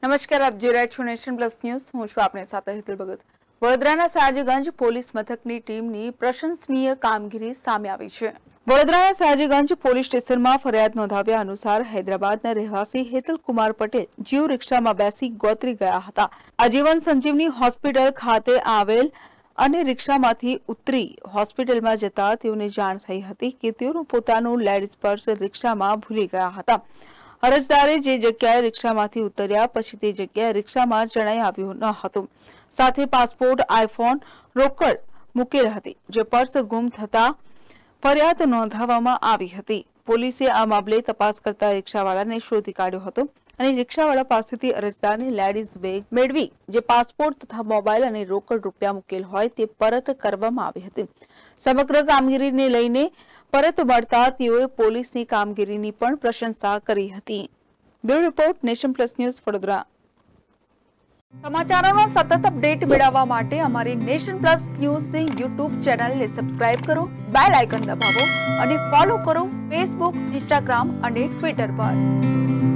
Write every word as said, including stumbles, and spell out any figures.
નમસ્કાર, આપ જોઈ રહ્યા છો નેશન પ્લસ ન્યૂઝ। હું છું આપની સાથે હેતલ ભગત। વડોદરાના સયાજીગંજ પોલીસ મથકની ટીમની પ્રશંસનીય કામગીરી સામે આવી છે। વડોદરાના સયાજીગંજ પોલીસ સ્ટેશનમાં ફરિયાદ નોંધાવ્યા અનુસાર હૈદરાબાદના રહેવાસી હેતલ કુમાર પટેલ જીવ રિક્ષામાં બેસી ગોત્રી ગયા હતા। આજીવન સંજીવની હોસ્પિટલ ખાતે આવેલ અને રિક્ષામાંથી ઉતરી હોસ્પિટલમાં જતા તેઓને જાણ થઈ હતી કે તેઓનું પોતાનું લેડીઝ પર્સ રિક્ષામાં ભૂલી ગયા હતા। અરજદારે જે જગ્યાએ રિક્ષામાંથી ઉતર્યા પછી તે જગ્યાએ રિક્ષામાં જણાઈ આવ્યું ન હતું, સાથે પાસપોર્ટ, આઈફોન, રોકડ મૂકેલ હતી, જે પર્સ ગુમ થતા ફરિયાદ નોંધાવવામાં આવી હતી। પોલીસે આ મામલે તપાસ કરતા રિક્ષાવાળાને શોધી કાઢ્યો હતો અને રિક્ષાવાળા પાસેથી અરજદારની લેડીઝ બેગ મેળવી જે પાસપોર્ટ તથા મોબાઈલ અને રોકડ રૂપિયા મૂકેલ હોય તે પરત કરવામાં આવી હતી। સમગ્ર કામગીરીને લઈને પરત મળતા તેઓએ પોલીસની કામગીરીની પણ પ્રશંસા કરી હતી। Bureau report, nation plus news, Vadodara. સમાચારોનો સતત અપડેટ મેળવવા માટે અમારી નેશન પ્લસ ન્યૂઝની યુટ્યુબ ચેનલને સબસ્ક્રાઇબ કરો, બેલ આઇકન દબાવો અને ફોલો કરો ફેસબુક, ઇન્સ્ટાગ્રામ અને ટ્વિટર પર।